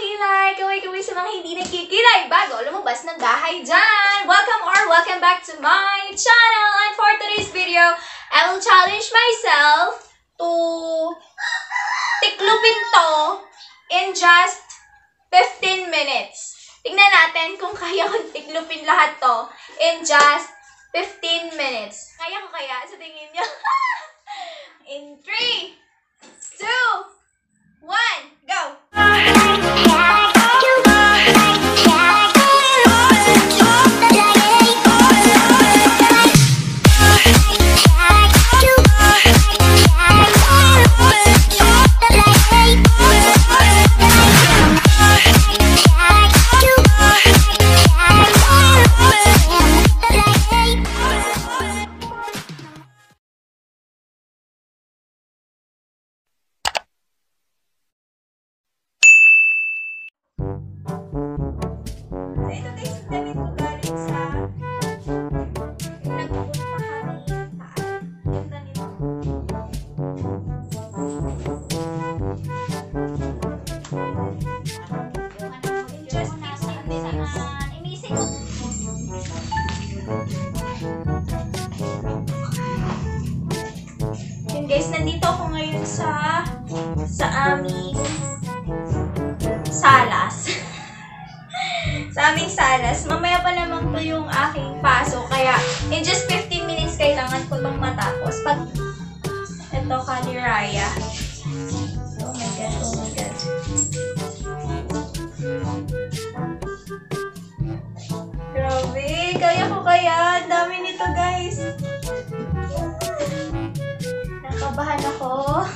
nakakilay! Kaway-kaway sa mga hindi nagkikilay bago lumabas ng bahay dyan! Welcome back to my channel! And for today's video, I will challenge myself to tiklupin to in just 15 minutes. Tingnan natin kung kaya kong tiklupin lahat to in just 15 minutes. Kaya ko kaya sa tingin niyo? In 3, 2, 1, go! Guys, nandito ako ngayon sa aming salas. Sa aming salas. Mamaya pa naman to yung aking paso. Kaya, in just 15 minutes kailangan ko itong matapos. Pag ito, Kaliraya. Oh my God, oh my God. Grabe, kaya ko kaya. Ang dami nito, guys. Nakabahan ako.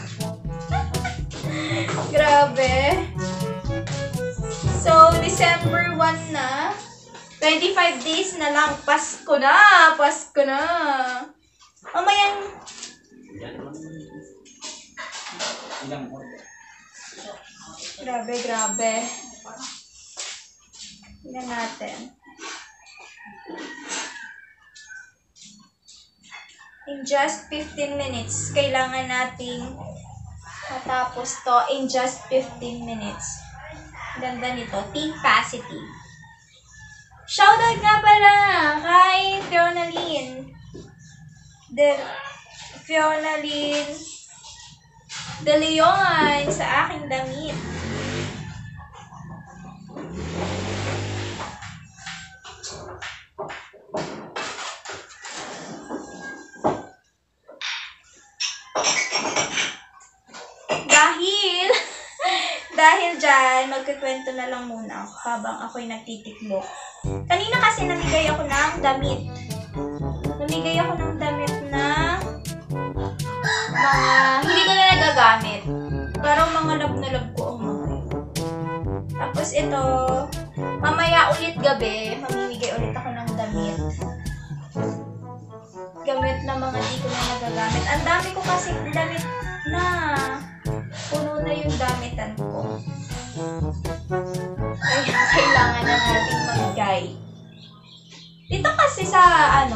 Grabe. So, December 1 na. 25 days na lang. Pasko na. Pasko na. Mamayang... Grabe, grabe. Tingnan natin. In just 15 minutes, kailangan nating matapos to in just 15 minutes. Ganda nito, T-Facity. Shoutout nga pala kay Fionaline De Leon sa aking damit. Dahil dyan, magkikwento na lang muna ako habang ako'y nagtitiklop. Kanina kasi namigay ako ng damit. Namigay ako ng damit na hindi ko na nagagamit. Parang mga lab na lab ko ang mga. Tapos ito, mamaya ulit gabi, mamimigay ulit ako ng damit. Gamit na mga di ko na nagagamit. Ang dami ko kasi damit na. Puno na yung damitan ko. Kaya kailangan na natin magbigay. Dito kasi sa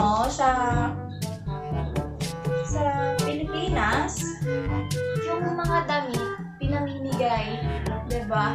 Pilipinas, yung mga damit pinamimigay, 'di ba?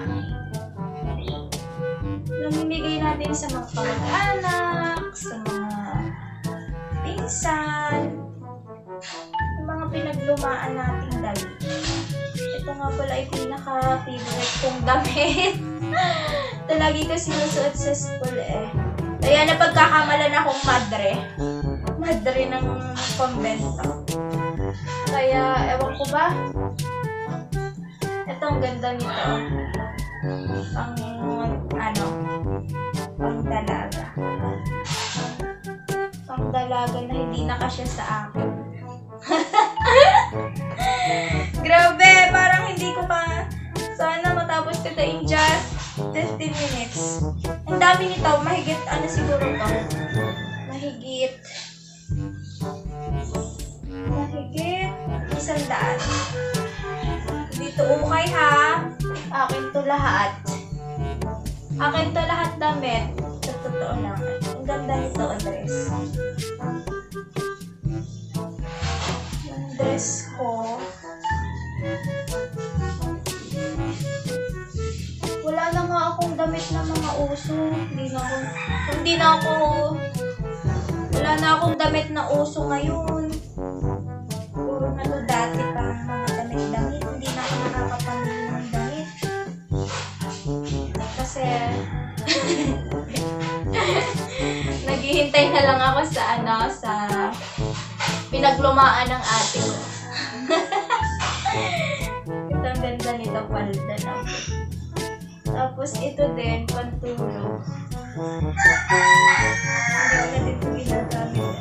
Namimigay natin sa mga kamag-anak, sa mga pinsan, yung mga pinaglumaan nating damit. Ito nga pala ay pinaka-favorite kong damit. Ito lagi ko sinusuot sa school eh. Kaya napagkakamalan akong madre. Madre ng konbento. Kaya, ewan ko ba? Ito ang ganda nito. Pang-dalaga. Pang-dalaga na hindi nakasya sa akin. Grabe, parang hindi ko pa sana matapos ko in just 15 minutes. Ang dami nito, mahigit siguro to? Mahigit 100. Dito ukay ha. Akin to lahat. Akin to lahat damit. Sa totoo lang. Ang ganda nito, Andres. Ang dress ko. Wala na nga damit na mga uso. Wala na akong damit na uso ngayon. Puro na to dati pa mga damit-damit. Hindi na ako nakakapamili ng damit. Kasi, naghihintay na lang ako sa pinaglumaan ng ate ko. Ito ang ganda nito, palda na. Tapos ito din, pantulog. Hindi ko na dito ginagamit.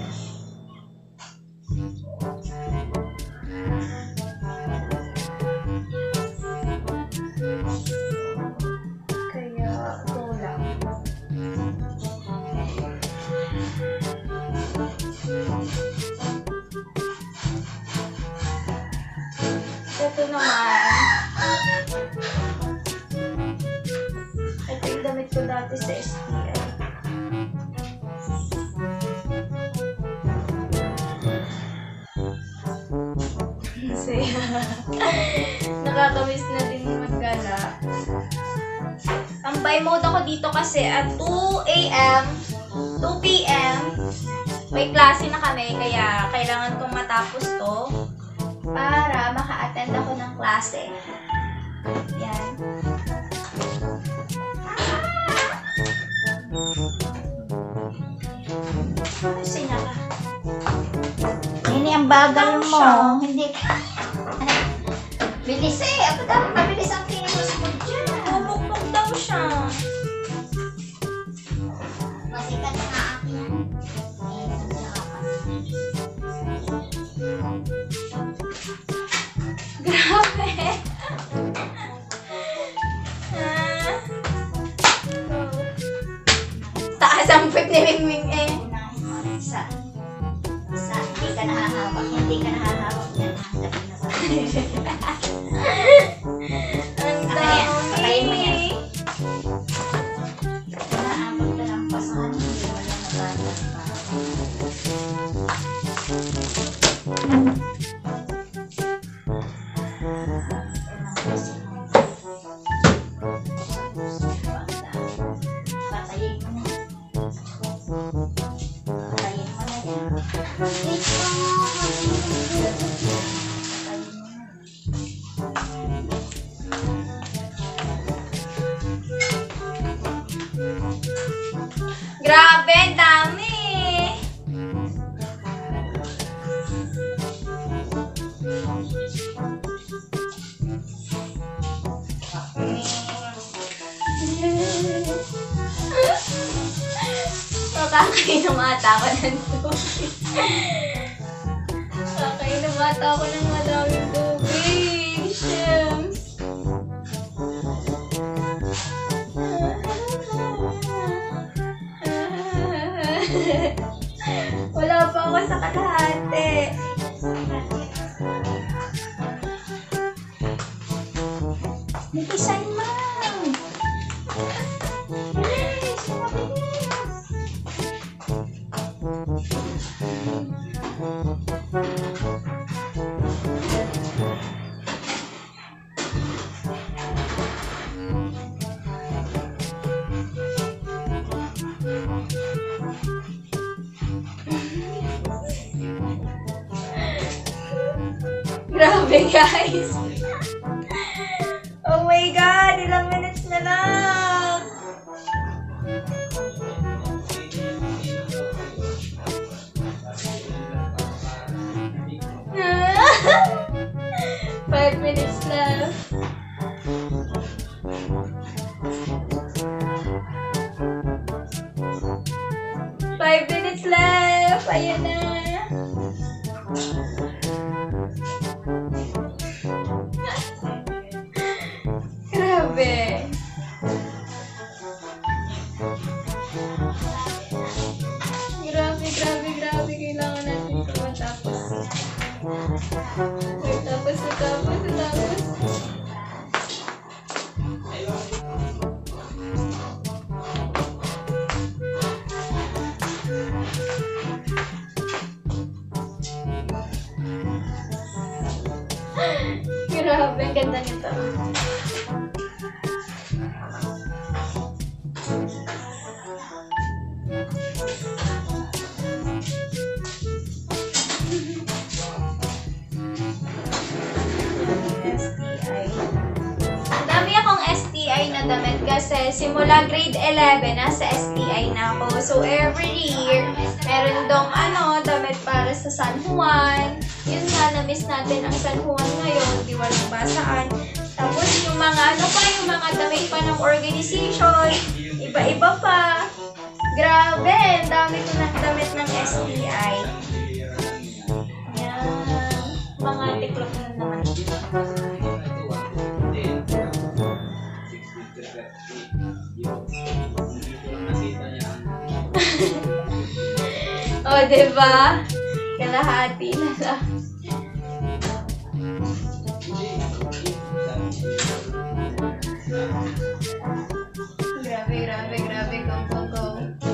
Kaya, ito lang. Ito naman. Ito yung damit ko dati sa STL. Masaya. Nakakamiss na din maggala. Tambay mode ako dito kasi at 2 p.m. may klase na kami, kaya kailangan kong matapos to para maka-attend ako ng klase. Yan. Sina ka? Nini, ang bagal mo. Hindi ka. Bilis eh. Ako dapat mabilis ang kilos mo dyan. Pumukpok daw siya. Masikat na akin. Grabe. Taas ang pip ni Mingming eh. Hindi ka nahahawak. Hindi ka nahahawak yan. Hanggapin na sa Ang patayin mo yan. dami. Nahahawak na lang pasahan. Hindi wala nabatas pa. Patayin mo na. Patayin mo na yan. Grabe, ang dami. Makakainom ata ako ng tubig. Makakainom ata ako ng madaming tubig. Shams. Wala pa ako sa kalahati. Nagisan mo. Bilis, mabilis. Grabe guys. Oh my God, ilang minutes na lang. Five minutes left. Five minutes left. Ayan na. Grabe. Grabe. Kailangan natin ito matapos. Tapos. Grabe, ang ganda nito. ng damit kasi simula grade 11 nasa STI na ako. So every year, meron dong damit para sa San Juan. Yun nga, na-miss natin ang San Juan ngayon, di walang basaan. Tapos yung mga yung mga damit pa ng organization, iba-iba pa. Grabe, ang dami ko ng damit ng STI. Yan, mga tiklop na naman. O, diba? Kalahati na lang. Grabe. Go.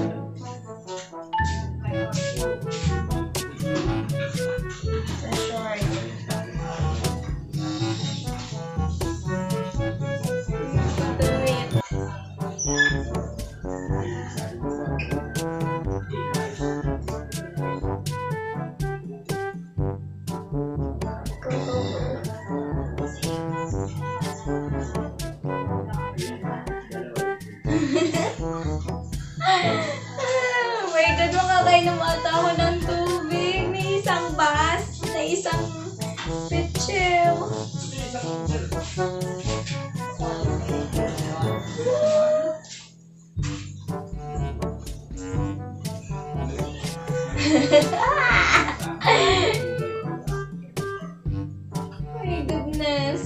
So short. My God, makakainom ata ako ng tubig. May isang bus na isang pitchel. My goodness.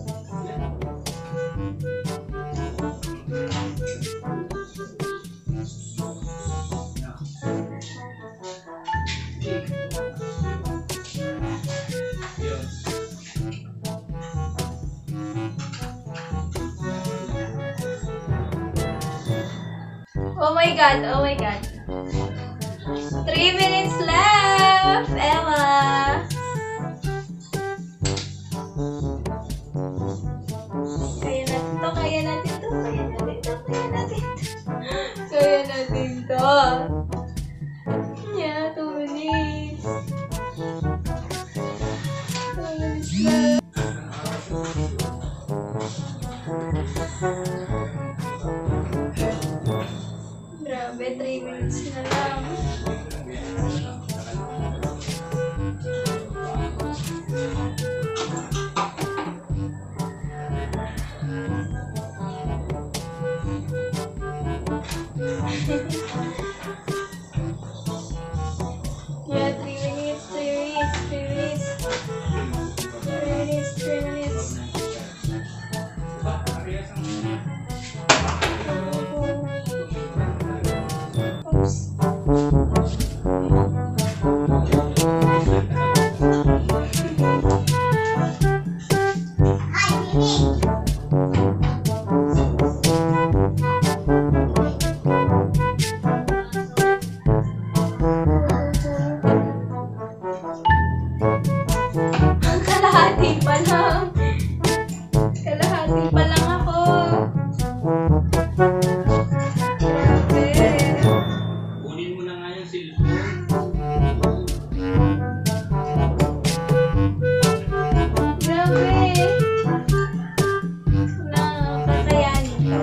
Oh my God. 3 minutes left, Ella. Kaya natin to. Yeah, 2 minutes. 2 minutes left. Grabe, 3 minutes na lang. Yeah, 3 minutes. 3 minutes. Kalahati pa lang ako. Grabe. Kunin mo na nga yung cellphone. Grabe. Nakakayanin to.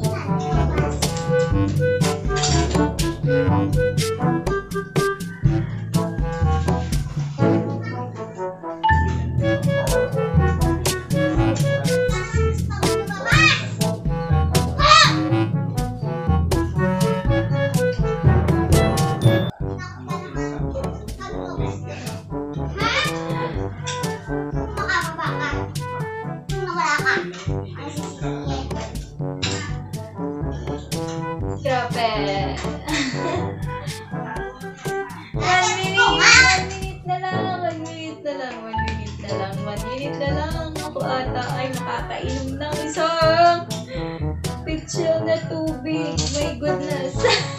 Grabe. 1 minute na lang. 1 minute na lang. Ako ata ay nakakainom ng isang pitchel na tubig. My goodness.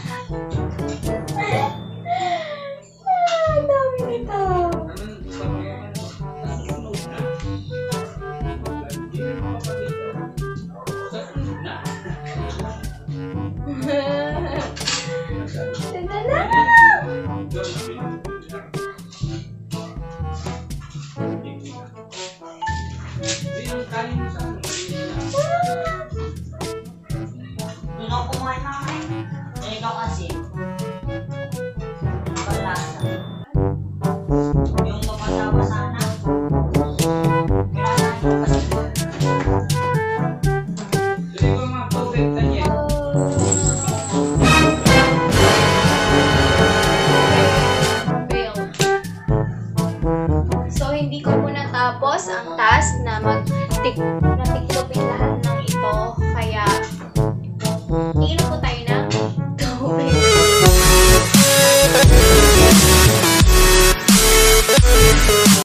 Ang dami nito. Tignan na! ang task na tiklopin lahat ng ito. Kaya, iinom po tayo